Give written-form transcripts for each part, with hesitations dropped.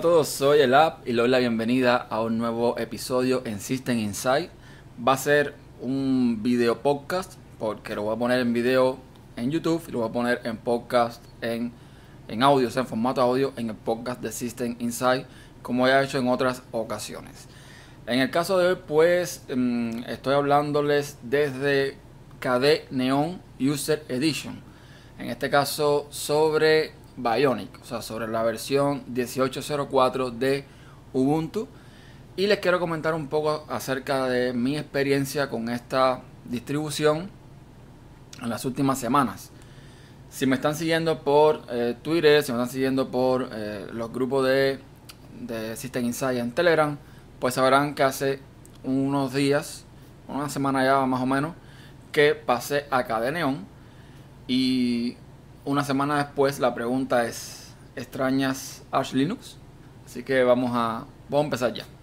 todos, soy el App y le doy la bienvenida a un nuevo episodio en System Insight. Va a ser un video podcast porque lo voy a poner en video en YouTube y lo voy a poner en podcast en audio, o sea, en formato audio en el podcast de System Insight, como ya he hecho en otras ocasiones. En el caso de hoy, pues, estoy hablándoles desde KDE Neon User Edition. En este caso sobre Bionic, o sea, sobre la versión 18.04 de Ubuntu. Y les quiero comentar un poco acerca de mi experiencia con esta distribución en las últimas semanas. Si me están siguiendo por Twitter, si me están siguiendo por los grupos de System Insight en Telegram, pues sabrán que hace unos días, una semana ya más o menos, que pasé a KDE Neon. Y una semana después la pregunta es: ¿extrañas Arch Linux? Así que vamos a empezar ya.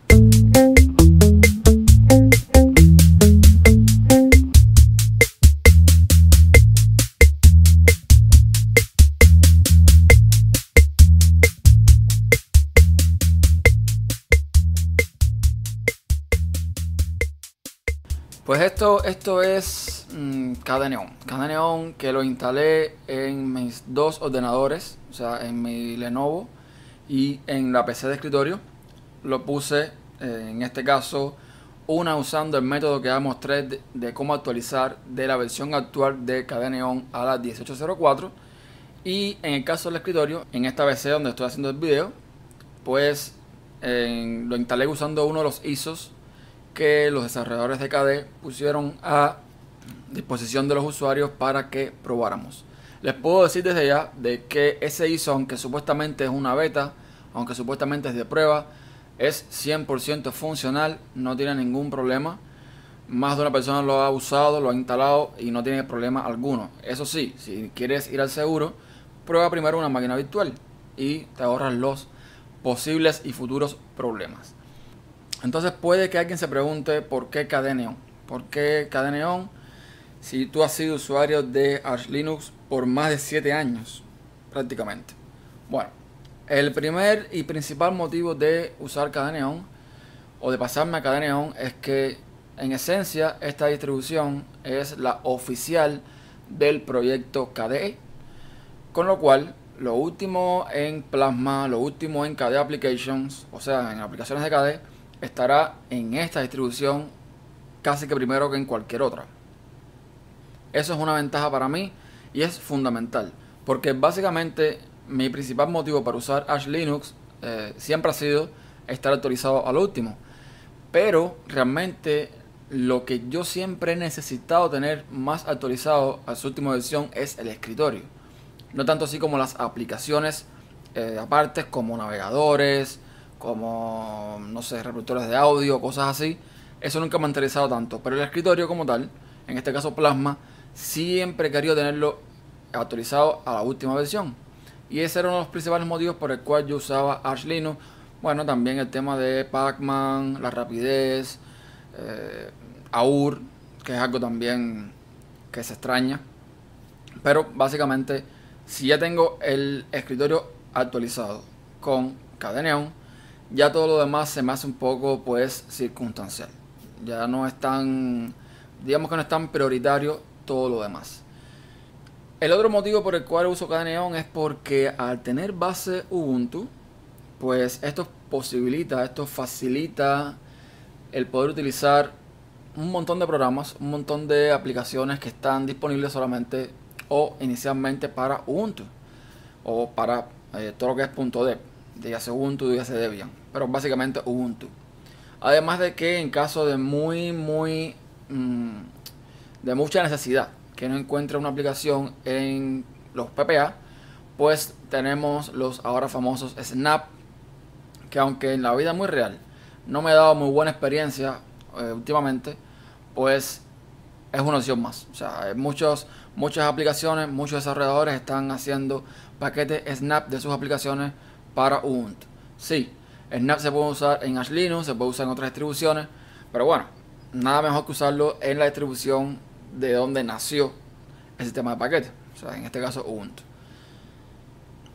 Pues esto es KDE Neon. KDE Neon, que lo instalé en mis dos ordenadores, o sea, en mi Lenovo y en la PC de escritorio. Lo puse, en este caso, una usando el método que ya mostré de cómo actualizar de la versión actual de KDE Neon a la 18.04. Y en el caso del escritorio, en esta PC donde estoy haciendo el video, pues lo instalé usando uno de los ISOs que los desarrolladores de KDE pusieron a disposición de los usuarios para que probáramos. Les puedo decir desde ya de que ese ISO, aunque supuestamente es una beta, aunque supuestamente es de prueba, es 100% funcional, no tiene ningún problema. Más de una persona lo ha usado, lo ha instalado y no tiene problema alguno. Eso sí, si quieres ir al seguro, prueba primero una máquina virtual y te ahorras los posibles y futuros problemas. Entonces puede que alguien se pregunte ¿por qué KDE Neon? ¿Por qué KDE Neon? Si tú has sido usuario de Arch Linux por más de 7 años prácticamente. Bueno, el primer y principal motivo de usar KDE Neon o de pasarme a KDE Neon es que en esencia esta distribución es la oficial del proyecto KDE, con lo cual lo último en Plasma, lo último en KDE Applications, o sea, en aplicaciones de KDE, estará en esta distribución casi que primero que en cualquier otra. Eso es una ventaja para mí y es fundamental, porque básicamente mi principal motivo para usar Arch Linux siempre ha sido estar actualizado a lo último. Pero realmente lo que yo siempre he necesitado tener más actualizado a su última versión es el escritorio. No tanto así como las aplicaciones aparte, como navegadores, como, no sé, reproductores de audio, cosas así. Eso nunca me ha interesado tanto, pero el escritorio como tal, en este caso Plasma, siempre he querido tenerlo actualizado a la última versión. Y ese era uno de los principales motivos por el cual yo usaba Arch Linux. Bueno, también el tema de Pacman, la rapidez, AUR, que es algo también que se extraña. Pero básicamente, si ya tengo el escritorio actualizado con KDE Neon, ya todo lo demás se me hace un poco, pues, circunstancial. Ya no es tan, digamos que no es tan prioritario todo lo demás. El otro motivo por el cual uso KDE Neon es porque al tener base Ubuntu, pues esto posibilita, esto facilita el poder utilizar un montón de programas, un montón de aplicaciones que están disponibles solamente o inicialmente para Ubuntu o para todo lo que es .dev, dígase Ubuntu, dígase Debian, pero básicamente Ubuntu. Además de que en caso de de mucha necesidad que no encuentre una aplicación en los PPA, pues tenemos los ahora famosos Snap, que aunque en la vida muy real no me ha dado muy buena experiencia últimamente, pues es una opción más. O sea, muchas aplicaciones, muchos desarrolladores están haciendo paquetes Snap de sus aplicaciones para Ubuntu. Sí, Snap se puede usar en Arch Linux, se puede usar en otras distribuciones, pero bueno, nada mejor que usarlo en la distribución de donde nació el sistema de paquetes, o sea, en este caso Ubuntu.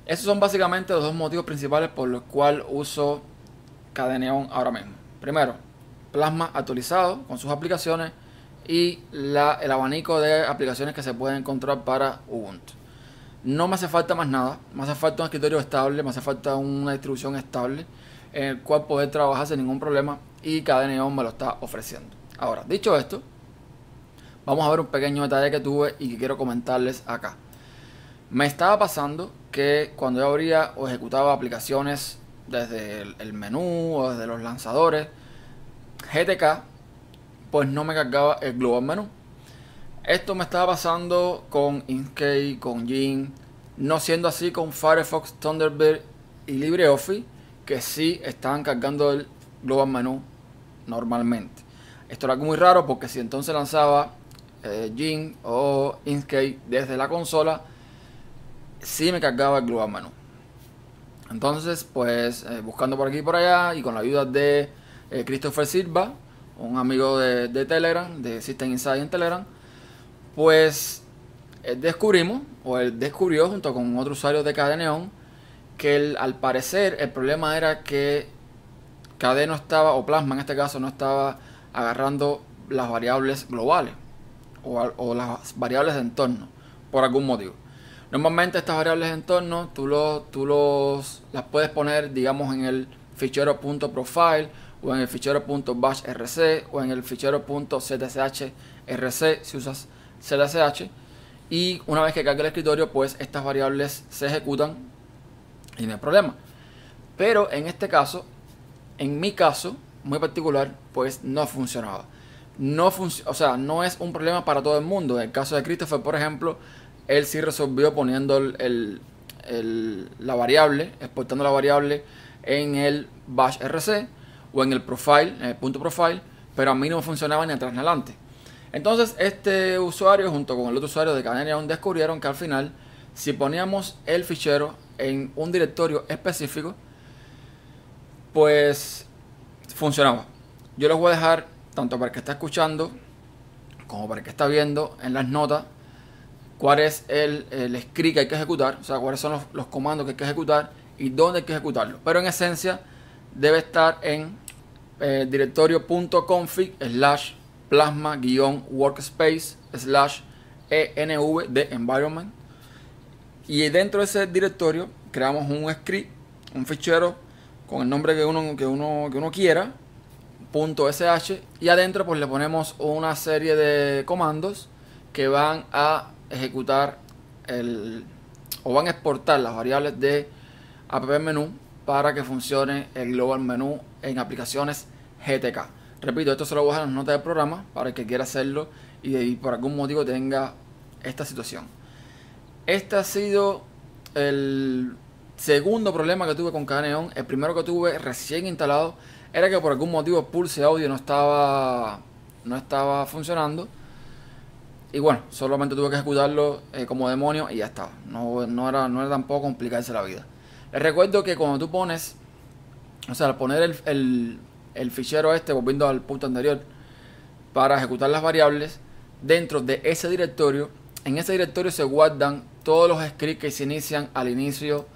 Esos son básicamente los dos motivos principales por los cuales uso Cadeneon ahora mismo. Primero, Plasma actualizado con sus aplicaciones y el abanico de aplicaciones que se pueden encontrar para Ubuntu. No me hace falta más nada, me hace falta un escritorio estable, me hace falta una distribución estable en el cual poder trabajar sin ningún problema, y Cadeneon me lo está ofreciendo. Ahora, dicho esto, vamos a ver un pequeño detalle que tuve y que quiero comentarles acá. Me estaba pasando que cuando yo abría o ejecutaba aplicaciones desde el menú o desde los lanzadores GTK, pues no me cargaba el Global Menú. Esto me estaba pasando con Inkscape, con Gin, no siendo así con Firefox, Thunderbird y LibreOffice, que sí estaban cargando el Global Menú normalmente. Esto era algo muy raro, porque si entonces lanzaba Gin o Inkscape desde la consola, sí me cargaba el Global Menú. Entonces, pues buscando por aquí y por allá, y con la ayuda de Christopher Silva, un amigo de Telegram, de System Insight en Telegram, pues descubrimos, o él descubrió junto con otro usuario de Cadeneon, que al parecer el problema era que KDE no estaba, o Plasma en este caso, no estaba agarrando las variables globales o las variables de entorno por algún motivo. Normalmente estas variables de entorno las puedes poner, digamos, en el fichero .profile o en el fichero .bashrc o en el fichero .zshrc si usas ZSH, y una vez que cargue el escritorio, pues estas variables se ejecutan y no hay problema. Pero en este caso, en mi caso muy particular, pues no funcionaba. O sea, no es un problema para todo el mundo. En el caso de Christopher, por ejemplo, él sí resolvió poniendo la variable, exportando la variable en el bashrc o en el profile, en el .profile, pero a mí no me funcionaba ni atrás ni adelante. Entonces este usuario junto con el otro usuario de Cadeneon descubrieron que al final, si poníamos el fichero en un directorio específico, pues funcionaba. Yo les voy a dejar, tanto para el que está escuchando como para el que está viendo, en las notas cuál es el script que hay que ejecutar, o sea, cuáles son los comandos que hay que ejecutar y dónde hay que ejecutarlo. Pero en esencia debe estar en directorio.config / plasma-workspace / env de environment, y dentro de ese directorio creamos un script, un fichero con el nombre que uno quiera, .sh, y adentro pues le ponemos una serie de comandos que van a ejecutar o van a exportar las variables de app menú para que funcione el global menú en aplicaciones GTK. Repito, esto se lo voy a dejar en las notas del programa para el que quiera hacerlo y por algún motivo tenga esta situación. Este ha sido el segundo problema que tuve con Cadeneon. El primero que tuve recién instalado era que por algún motivo el Pulse Audio no estaba funcionando. Y bueno, solamente tuve que ejecutarlo como demonio y ya estaba. No era tampoco complicarse la vida. Les recuerdo que cuando tú pones, o sea, al poner el fichero volviendo al punto anterior, para ejecutar las variables dentro de ese directorio, en ese directorio se guardan todos los scripts que se inician al inicio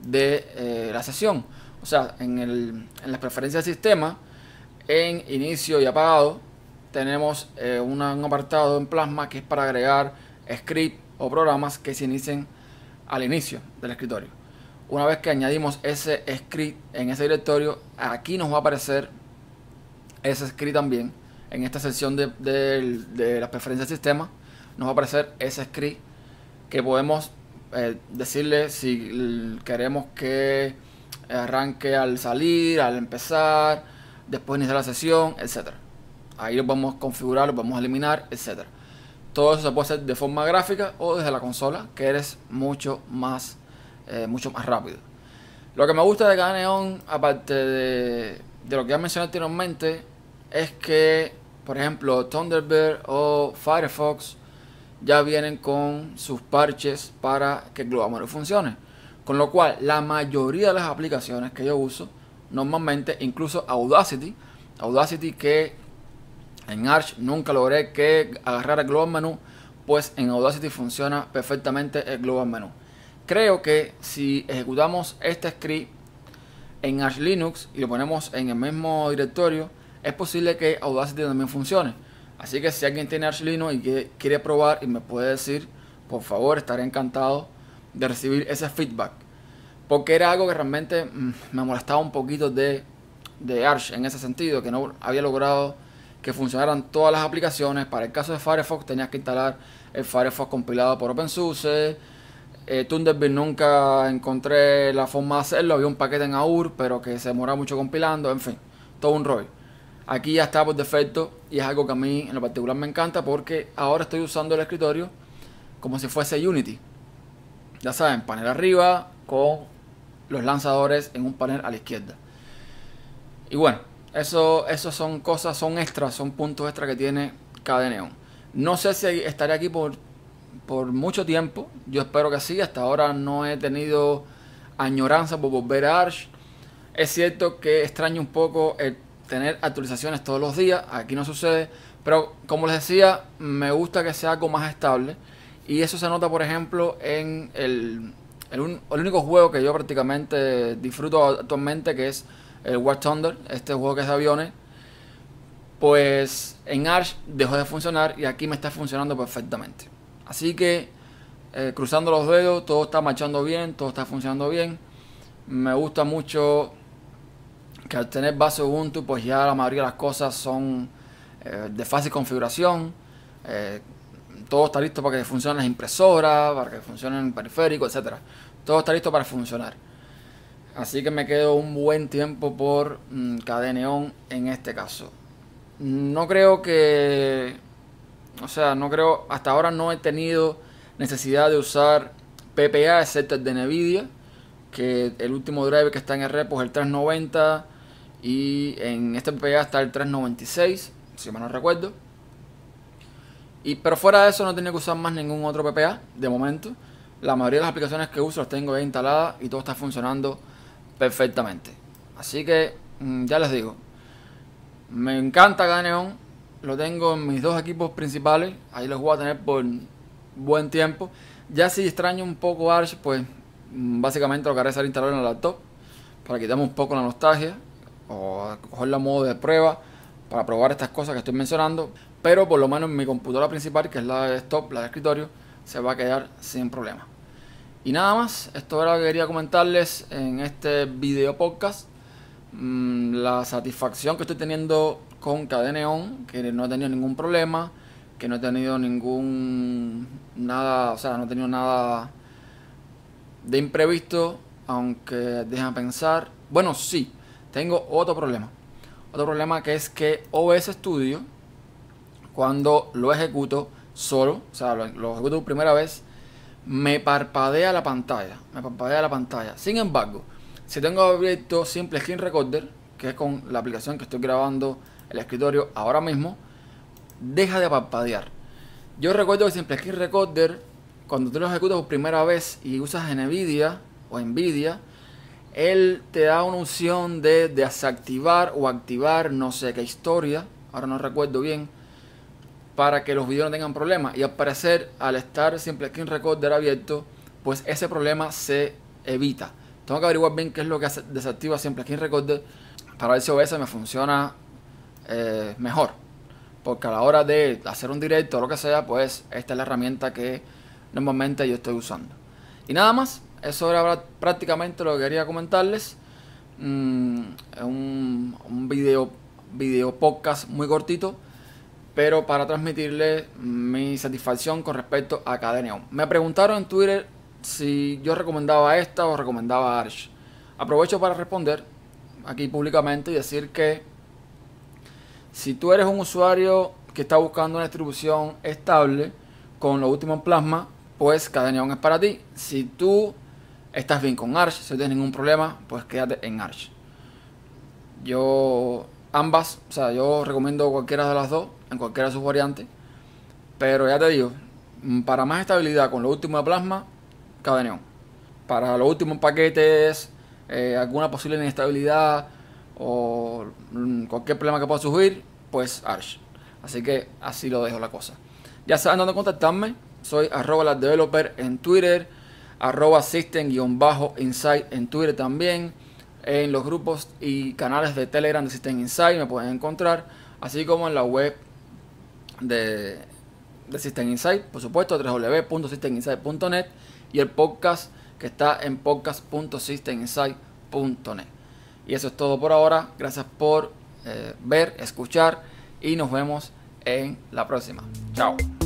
de la sesión. O sea, en las preferencias del sistema, en inicio y apagado, tenemos un apartado en Plasma que es para agregar scripts o programas que se inicien al inicio del escritorio. Una vez que añadimos ese script en ese directorio, aquí nos va a aparecer ese script también. En esta sección de las preferencias del sistema nos va a aparecer ese script que podemos decirle si queremos que arranque al salir, al empezar, después de iniciar la sesión, etcétera. Ahí lo podemos configurar, lo podemos eliminar, etcétera. Todo eso se puede hacer de forma gráfica o desde la consola, que eres mucho más rápido. Lo que me gusta de Cadeneon, aparte de lo que ya mencioné anteriormente, es que, por ejemplo, Thunderbird o Firefox ya vienen con sus parches para que el Global Menú funcione. Con lo cual, la mayoría de las aplicaciones que yo uso, normalmente, incluso Audacity que en Arch nunca logré que agarrara el Global Menú, pues en Audacity funciona perfectamente el Global Menú. creo que si ejecutamos este script en Arch Linux y lo ponemos en el mismo directorio, es posible que Audacity también funcione. Así que si alguien tiene Arch Linux y que quiere probar y me puede decir, por favor, estaré encantado de recibir ese feedback. Porque era algo que realmente me molestaba un poquito de Arch en ese sentido, que no había logrado que funcionaran todas las aplicaciones. Para el caso de Firefox tenías que instalar el Firefox compilado por OpenSUSE. Thunderbird nunca encontré la forma de hacerlo, había un paquete en AUR pero que se demoraba mucho compilando, en fin, todo un rollo. Aquí ya está por defecto y es algo que a mí en lo particular me encanta porque ahora estoy usando el escritorio como si fuese Unity. Ya saben, panel arriba con los lanzadores en un panel a la izquierda. Y bueno, eso son cosas, son extras, son puntos extra que tiene Cadeneon. No sé si estaré aquí por mucho tiempo, yo espero que sí. Hasta ahora no he tenido añoranza por volver a Arch. Es cierto que extraño un poco el tener actualizaciones todos los días, aquí no sucede, pero como les decía, me gusta que sea algo más estable y eso se nota por ejemplo en el único juego que yo prácticamente disfruto actualmente, que es el War Thunder, este juego que es de aviones. Pues en Arch dejó de funcionar y aquí me está funcionando perfectamente. Así que cruzando los dedos, todo está marchando bien, todo está funcionando bien. Me gusta mucho que al tener base Ubuntu, pues ya la mayoría de las cosas son de fácil configuración. Todo está listo para que funcionen las impresoras, para que funcionen el periférico, etcétera. Todo está listo para funcionar. Así que me quedo un buen tiempo por Cadeneon en este caso. No creo que... O sea, no creo... Hasta ahora no he tenido necesidad de usar PPA, excepto el de NVIDIA. Que el último driver que está en el repo es el 390. Y en este PPA está el 396, si mal no recuerdo. Pero fuera de eso no he tenido que usar más ningún otro PPA de momento. La mayoría de las aplicaciones que uso las tengo ya instaladas y todo está funcionando perfectamente. Así que ya les digo, me encanta Cadeneon, lo tengo en mis dos equipos principales, ahí los voy a tener por buen tiempo. Ya si extraño un poco Arch, pues básicamente lo que haré es instalarlo en la laptop para quitarme un poco la nostalgia o cogerlo a modo de prueba para probar estas cosas que estoy mencionando. Pero por lo menos mi computadora principal, que es la de desktop, la de escritorio, se va a quedar sin problema. Y nada más, esto era lo que quería comentarles en este video podcast. La satisfacción que estoy teniendo con Cadeneon, que no he tenido ningún problema, que no he tenido no he tenido nada de imprevisto, aunque déjenme pensar. Bueno, sí, tengo otro problema. Otro problema que es que OBS Studio, cuando lo ejecuto solo, o sea, lo ejecuto por primera vez, me parpadea la pantalla. Sin embargo, si tengo abierto Simple Screen Recorder, que es con la aplicación que estoy grabando el escritorio ahora mismo, deja de parpadear. Yo recuerdo que Simple Screen Recorder, cuando tú lo ejecutas por primera vez y usas NVIDIA o Nvidia, él te da una opción de desactivar o activar no sé qué historia, ahora no recuerdo bien, para que los videos no tengan problemas. Y al parecer, al estar Simple Screen Recorder abierto, pues ese problema se evita. Tengo que averiguar bien qué es lo que desactiva Simple Screen Recorder para ver si OBS me funciona mejor. Porque a la hora de hacer un directo o lo que sea, pues esta es la herramienta que normalmente yo estoy usando. Y nada más, eso era prácticamente lo que quería comentarles. Un video podcast muy cortito, pero para transmitirles mi satisfacción con respecto a Cadeneon. Me preguntaron en Twitter si yo recomendaba esta o recomendaba Arch. Aprovecho para responder aquí públicamente y decir que si tú eres un usuario que está buscando una distribución estable con lo último en Plasma, pues Cadeneon es para ti. Si tú estás bien con Arch, si no tienes ningún problema, pues quédate en Arch. Yo recomiendo cualquiera de las dos, en cualquiera de sus variantes. Pero ya te digo, para más estabilidad con lo último de Plasma, Cadeneon. Para los últimos paquetes, alguna posible inestabilidad o cualquier problema que pueda surgir, pues Arch. Así que así lo dejo la cosa. Ya saben dónde contactarme. Soy @lasdeveloper en Twitter, @System_Insight en Twitter también. En los grupos y canales de Telegram de System Insight me pueden encontrar, así como en la web de System Insight, por supuesto, www.systeminsight.net, y el podcast que está en podcast.systeminsight.net. Y eso es todo por ahora. Gracias por ver, escuchar, y nos vemos en la próxima. Chao.